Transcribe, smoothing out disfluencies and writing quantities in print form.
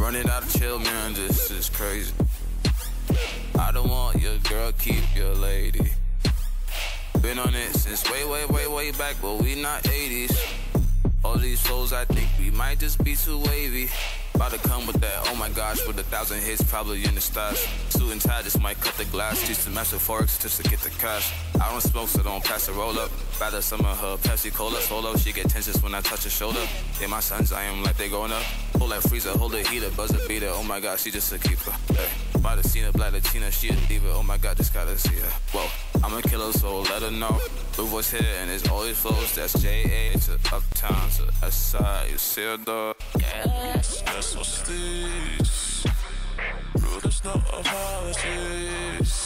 running out of chill, man, this is crazy. I don't want your girl, keep your lady. Been on it since way back, but we not 80s. All these flows, I think we might just be too wavy. About to come with that, oh my gosh, with 1,000 hits, probably in the stash. Suit and tie, just might cut the glass. Teach the metaphorics just to get the cash. I don't smoke, so don't pass the roll up. Rather some of her Pepsi Cola solo. She get tensions when I touch her shoulder. Yeah, my sons, I am like they growing up. Hold that freezer, hold the heater, buzzer beater. Oh my god, she just a keeper. Hey. Might have seen her, black Latina, she a diva. Oh my god, just gotta see her. Whoa, I'm a killer, so let her know. Blue voice here, and it's always flows. That's J.A. to Uptown to S.I. You see her, dog? Yes, that's so steez. Bro, there's no apologies.